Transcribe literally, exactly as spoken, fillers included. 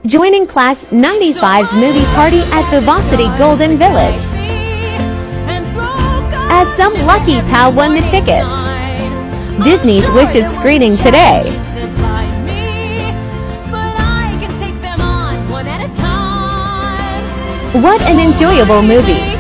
joining Class ninety-five's movie party at Vivacity Golden Village, as some lucky pal won the tickets. Disney's Wishes screening today. What an enjoyable movie!